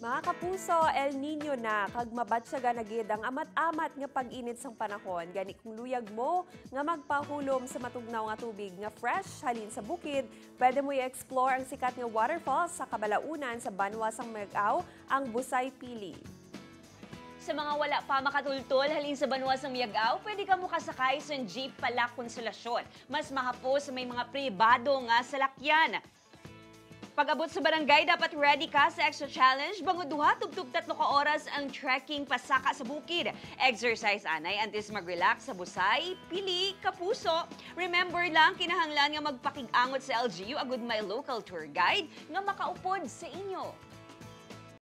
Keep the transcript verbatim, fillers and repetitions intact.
Mga kapuso, El Nino na, kag mabatsaga na gid ang amat-amat nga pag-init sang panahon. Gani kung luyag mo nga magpahulom sa matugnaw nga tubig nga fresh halin sa bukid, pwede mo i-explore ang sikat nga waterfalls sa kabalaunan sa banwa sang Miag-ao, ang Busay Pili. Sa mga wala pa makatultol halin sa banwa sang Miag-ao, pwede ka mo kasakay sa jeep pala Konsolasyon. Mas mahapos may mga pribado nga salakyan. Pag-abot sa barangay, dapat ready ka sa extra challenge. Bango duha, tugtog tatlo ka oras ang trekking pasaka sa bukid. Exercise anay, antes mag-relax sa Busay Pili, Kapuso. Remember lang, kinahanglan nga magpakig-angot sa L G U, agud may local tour guide nga makaupod sa inyo.